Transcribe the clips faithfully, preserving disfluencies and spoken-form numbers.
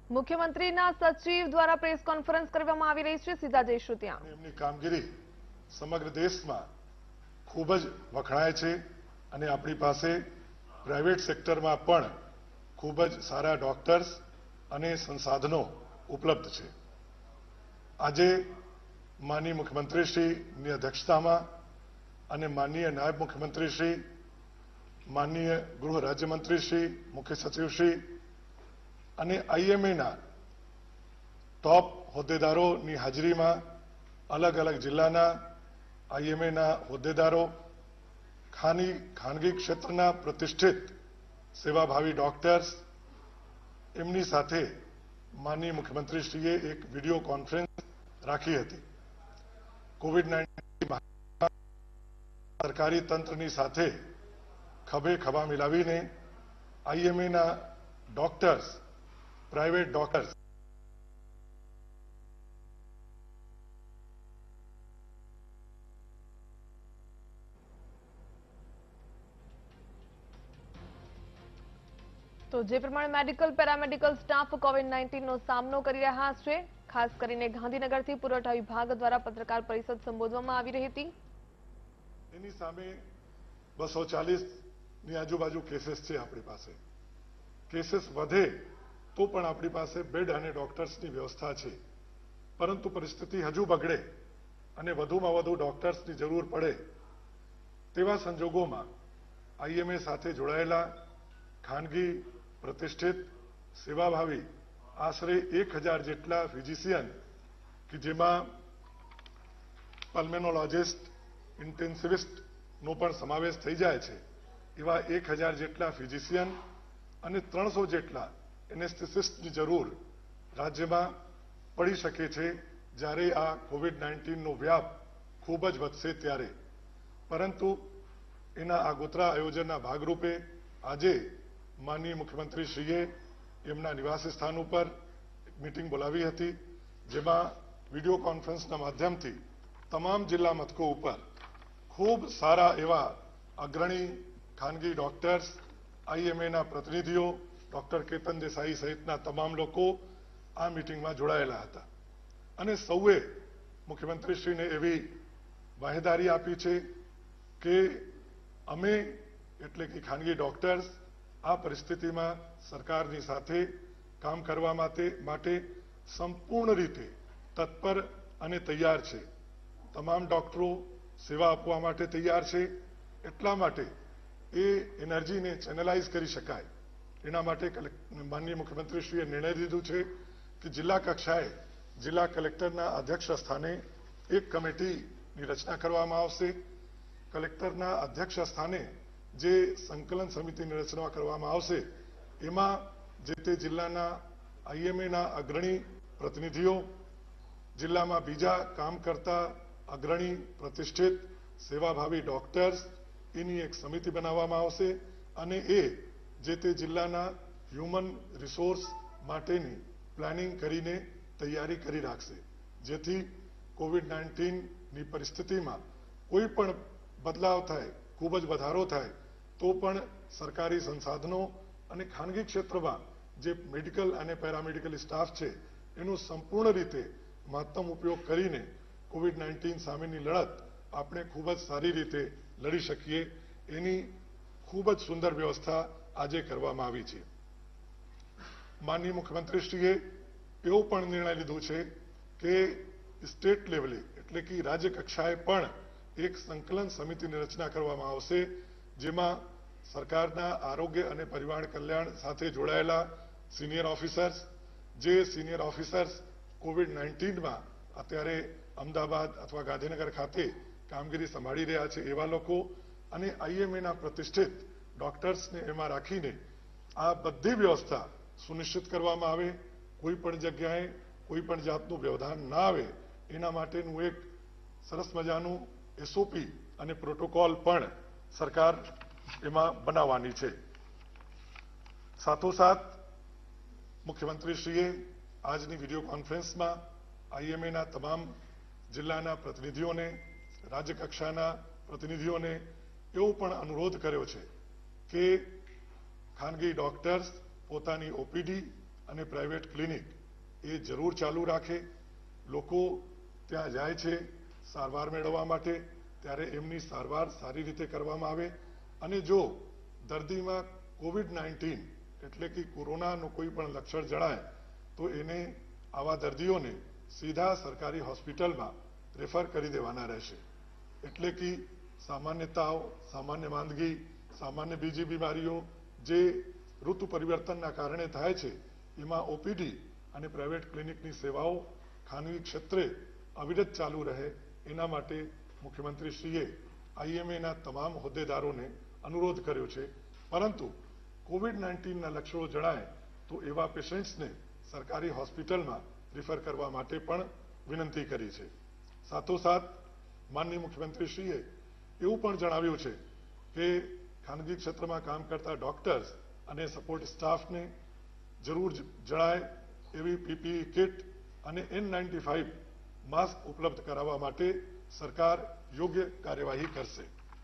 મુખ્યમંત્રીના સચિવ દ્વારા પ્રેસ કોન્ફરન્સ કરવામાં આવી રહી છે, સીધા જઈશું ત્યાં. એમની કામગીરી સમગ્ર દેશમાં ખૂબ જ વખણાય છે અને આપણી પાસે પ્રાઇવેટ સેક્ટરમાં પણ ખૂબ જ સારા ડોક્ટર્સ અને સંસાધનો ઉપલબ્ધ છે. આજે માનનીય મુખ્યમંત્રીશ્રીની અધ્યક્ષતામાં અને માનનીય નાયબ મુખ્યમંત્રીશ્રી, માનનીય ગૃહ રાજ્યમંત્રીશ્રી, મુખ્ય સચિવશ્રી અને આઈએમએના ટોપ હોદ્દેદારોની હાજરીમાં અલગ અલગ જિલ્લાના આઈએમએના હોદ્દેદારો, ખાની ખાનગી ક્ષેત્રના પ્રતિષ્ઠિત સેવાભાવી ડોક્ટર્સ, એમની સાથે માનનીય મુખ્યમંત્રીશ્રીએ એક વિડીયો કોન્ફરન્સ રાખી હતી. કોવિડ નાઇન્ટીન સરકારી તંત્રની સાથે ખભે ખભા મિલાવીને આઈએમએના ડોક્ટર્સ, પ્રાઇવેટ ડોક્ટર્સ તો જે પ્રમાણે medical paramedical staff COVID nineteen નો સામનો કરી રહ્યા છે, ખાસ કરીને ગાંધીનગરથી પુરવઠા વિભાગ દ્વારા પત્રકાર પરિષદ સંબોધવામાં આવી રહી હતી. એની સામે બસો ચાલીસ ની આજુબાજુ કેસીસ છે આપણી પાસે. કેસીસ વધે તો પણ આપણી પાસે બેડ અને ડોક્ટર્સની વ્યવસ્થા છે, પરંતુ પરિસ્થિતિ હજુ બગડે અને વધુમાં વધુ ડોક્ટર્સની જરૂર પડે તેવા સંજોગોમાં આઈએમએ સાથે જોડાયેલા ખાનગી પ્રતિષ્ઠિત સેવાભાવી આશરે એક હજાર જેટલા ફિઝિશિયન કે જેમાં પલ્મેનોલોજિસ્ટ, ઇન્ટેન્સિવિસ્ટનો પણ સમાવેશ થઈ જાય છે, એવા એક હજાર જેટલા ફિઝિશિયન અને ત્રણસો જેટલા એનેસ્થેસિસ્ટની જરૂર રાજ્યમાં પડી શકે છે જ્યારે આ કોવિડ નાઇન્ટીનનો વ્યાપ ખૂબ જ વધશે ત્યારે. પરંતુ એના આગોતરા આયોજનના ભાગરૂપે આજે માનનીય મુખ્યમંત્રીશ્રીએ એમના નિવાસી સ્થાન ઉપર મીટિંગ બોલાવી હતી, જેમાં વિડીયો કોન્ફરન્સના માધ્યમથી તમામ જિલ્લા મથકો ઉપર ખૂબ સારા એવા અગ્રણી ખાનગી ડોક્ટર્સ, આઈએમએના પ્રતિનિધિઓ, ડોક્ટર કેતન દેસાઈ સહિતના તમામ લોકો આ મીટિંગમાં જોડાયેલા હતા અને સૌએ મુખ્યમંત્રીશ્રીને એવી બાહેંધરી આપી છે કે અમે એટલે કે ખાનગી ડોક્ટર્સ આ પરિસ્થિતિમાં સરકારની સાથે કામ કરવા માટે માટે સંપૂર્ણ રીતે તત્પર અને તૈયાર છે. તમામ ડોક્ટરો સેવા આપવા માટે તૈયાર છે. એટલા માટે એ એનર્જીને ચેનલાઇઝ કરી શકાય એના માટે માનનીય મુખ્યમંત્રીશ્રીએ નિર્ણય લીધો છે કે જિલ્લા કક્ષાએ જિલ્લા કલેક્ટરના અધ્યક્ષ સ્થાને એક કમિટીની રચના કરવામાં આવશે. કલેક્ટરના અધ્યક્ષ સ્થાને જે સંકલન સમિતિની રચના કરવામાં આવશે એમાં જે તે જિલ્લાના આઈએમએના અગ્રણી પ્રતિનિધિઓ, જિલ્લામાં બીજા કામ કરતા અગ્રણી પ્રતિષ્ઠિત સેવાભાવી ડોક્ટર્સ, એની એક સમિતિ બનાવવામાં આવશે અને એ જે તે જિલ્લાના હ્યુમન રિસોર્સ માટેની પ્લાનિંગ કરીને તૈયારી કરી રાખશે, જેથી કોવિડ નાઇન્ટીનની પરિસ્થિતિમાં કોઈ પણ બદલાવ થાય, ખૂબ જ વધારો થાય તો પણ સરકારી સંસાધનો અને ખાનગી ક્ષેત્રમાં જે મેડિકલ અને પેરામેડિકલ સ્ટાફ છે એનો સંપૂર્ણ રીતે મહત્તમ ઉપયોગ કરીને કોવિડ નાઇન્ટીન સામેની લડત આપણે ખૂબ જ સારી રીતે લડી શકીએ એની ખૂબ જ સુંદર વ્યવસ્થા આજે કરવામાં આવી છે. માનનીય મુખ્યમંત્રીશ્રીએ એવો પણ નિર્ણય લીધો છે કે સ્ટેટ લેવલે એટલે કે રાજ્ય કક્ષાએ પણ એક સંકલન સમિતિની રચના કરવામાં આવશે, જેમાં સરકારના આરોગ્ય અને પરિવાર કલ્યાણ સાથે જોડાયેલા સિનિયર ઓફિસર્સ, જે સિનિયર ઓફિસર્સ કોવિડ નાઇન્ટીનમાં અત્યારે અમદાવાદ અથવા ગાંધીનગર ખાતે કામગીરી સંભાળી રહ્યા છે એવા લોકો અને આઈએમએના પ્રતિષ્ઠિત ડોક્ટર્સને એમાં રાખીને આ બધી વ્યવસ્થા સુનિશ્ચિત કરવામાં આવે, કોઈ પણ જગ્યાએ કોઈ પણ જાતનું વ્યવધાન ના આવે એના માટેનું એક સરસ મજાનું એસઓપી અને પ્રોટોકોલ પણ સરકાર એમાં બનાવવાની છે. સાથોસાથ મુખ્યમંત્રીશ્રીએ આજની વિડીયો કોન્ફરન્સમાં આઈએમએના તમામ જિલ્લાના પ્રતિનિધિઓને, રાજ્ય કક્ષાના પ્રતિનિધિઓને એવો પણ અનુરોધ કર્યો છે કે ખાનગી ડોક્ટર્સ પોતાની ઓપીડી અને પ્રાઇવેટ ક્લિનિક એ જરૂર ચાલુ રાખે. લોકો ત્યાં જાય છે સારવાર મેળવવા માટે, ત્યારે એમની સારવાર સારી રીતે કરવામાં આવે. અને જો દર્દીમાં કોવિડ નાઇન્ટીન એટલે કે કોરોનાનું કોઈ પણ લક્ષણ જણાય તો એને આવા દર્દીઓને સીધા સરકારી હોસ્પિટલમાં રેફર કરી દેવાના રહેશે. એટલે કે સામાન્ય તાવ, સામાન્ય માંદગી, સામાન્ય બીજી બીમારીઓ જે ઋતુ પરિવર્તનના કારણે થાય છે એમાં ઓપીડી અને પ્રાઇવેટ ક્લિનિકની સેવાઓ ખાનગી ક્ષેત્રે અવિરત ચાલુ રહે, એના માટે મુખ્યમંત્રીશ્રીએ આઈએમએના તમામ હોદ્દેદારોને અનુરોધ કર્યો છે. પરંતુ કોવિડ નાઇન્ટીનના લક્ષણો જણાય તો એવા પેશન્ટ્સને સરકારી હોસ્પિટલમાં રિફર કરવા માટે પણ વિનંતી કરી છે. સાથોસાથ માનનીય મુખ્યમંત્રીશ્રીએ એવું પણ જણાવ્યું છે કે ખાનગી ક્ષેત્રમાં કામ કરતા ડોક્ટર્સ અને સપોર્ટ સ્ટાફને જરૂર જણાય એવી પીપીઈ કિટ અને એન નાઇન્ટી ફાઇવ માસ્ક ઉપલબ્ધ કરાવવા માટે સરકાર યોગ્ય કાર્યવાહી કરશે.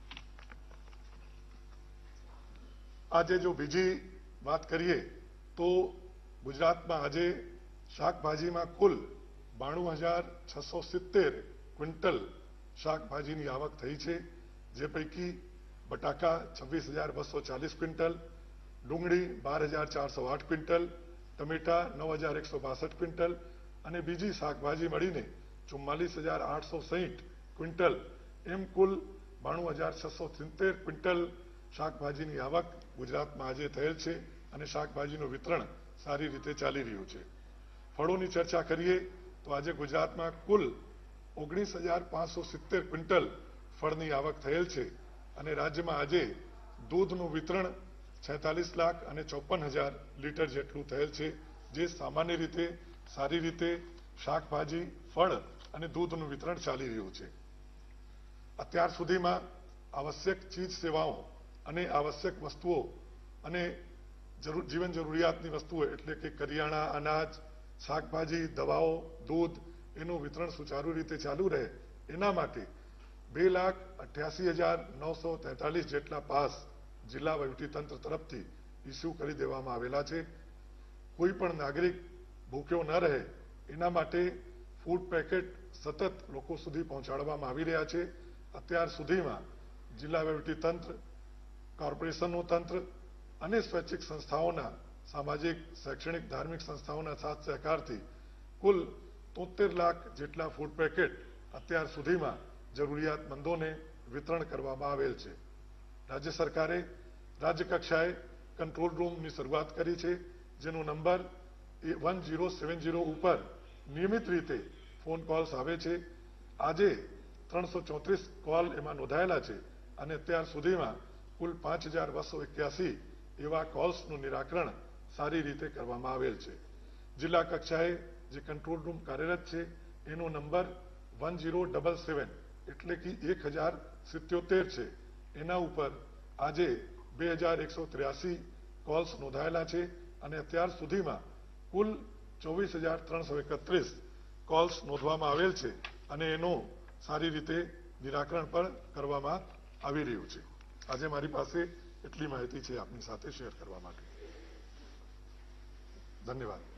આજે જો બીજી વાત કરીએ તો ગુજરાતમાં આજે શાકભાજીમાં કુલ બાણું હજાર છસો સિત્તેર ક્વિન્ટલ શાકભાજીની આવક થઈ છે. જે પૈકી બટાકા છવ્વીસ હજાર બસો ચાલીસ ક્વિન્ટલ, ડુંગળી બાર હજાર ચારસો આઠ ક્વિન્ટલ, ટમેટા નવ હજાર એકસો બાસઠ ક્વિન્ટલ અને બીજી શાકભાજી મળીને ચુમ્માલીસ હજાર આઠસો સાહીઠ ક્વિન્ટલ, એમ કુલ બાણું હજાર છસો સિત્તેર ક્વિન્ટલ શાકભાજીની આવક ગુજરાતમાં આજે થયેલ છે અને શાકભાજીનું વિતરણ સારી રીતે ચાલી રહ્યું છે. ફળોની ચર્ચા કરીએ તો આજે ગુજરાતમાં કુલ ઓગણીસ હજાર પાંચસો સિત્તેર ક્વિન્ટલ ફળની આવક થયેલ છે અને રાજ્યમાં આજે દૂધનું વિતરણ છેતાલીસ લાખ અને ચોપન હજાર લીટર જેટલું થયેલ છે, જે સામાન્ય રીતે સારી રીતે શાકભાજી, ફળ અને દૂધનું વિતરણ ચાલી રહ્યું છે. અત્યાર સુધીમાં આવશ્યક ચીજ સેવાઓ અને આવશ્યક વસ્તુઓ અને જીવન જરૂરિયાતની વસ્તુઓ એટલે કે કરિયાણા, અનાજ, શાકભાજી, દવાઓ, દૂધ એનું વિતરણ સુચારુ રીતે ચાલુ રહે એના માટે બે લાખ અઠ્યાસી હજાર નવસો તેતાલીસ જેટલા પાસ જિલ્લા વહીવટીતંત્ર તરફથી ઇસ્યુ કરી દેવામાં આવેલા છે. કોઈ પણ નાગરિક ભૂખ્યો ન રહે એના માટે ફૂડ પેકેટ સતત લોકો સુધી પહોંચાડવામાં આવી રહ્યા છે. અત્યાર સુધીમાં જિલ્લા વહીવટીતંત્ર, કોર્પોરેશનનું તંત્ર અને સ્વૈચ્છિક સંસ્થાઓના, સામાજિક, શૈક્ષણિક, ધાર્મિક સંસ્થાઓના સાથ સહકારથી કુલ તોતેર લાખ જેટલા ફૂડ પેકેટ અત્યાર સુધીમાં જરૂરિયાતમંદોને વિતરણ કરવામાં આવેલ છે. રાજ્ય સરકારે રાજ્ય કક્ષાએ કંટ્રોલ રૂમની શરૂઆત કરી છે, જેનો number one zero seven zero ઉપર નિયમિત રીતે ફોન કોલ્સ આવે છે. આજે ત્રણસો ચોત્રીસ કોલ એમાં નોંધાયેલા છે અને અત્યાર સુધીમાં કુલ પાંચ હજાર બસો એક્યાસી એવા કોલ્સનું નિરાકરણ સારી રીતે કરવામાં આવેલ છે. જિલ્લા કક્ષાએ જે કંટ્રોલ રૂમ કાર્યરત છે એનો number one zero double seven એટલે કે એક હજાર સિત્યોતેર છે. એના ઉપર આજે બે હજાર એકસો ત્ર્યાસી કોલ્સ નોંધાયેલા છે અને અત્યાર સુધીમાં કુલ ચોવીસ હજાર ત્રણસો એકત્રીસ કોલ્સ નોંધવામાં આવેલ છે અને એનું સારી રીતે નિરાકરણ પણ કરવામાં આવી રહ્યું છે. આજે મારી પાસે એટલી માહિતી છે આપની સાથે શેર કરવા માટે. ધન્યવાદ.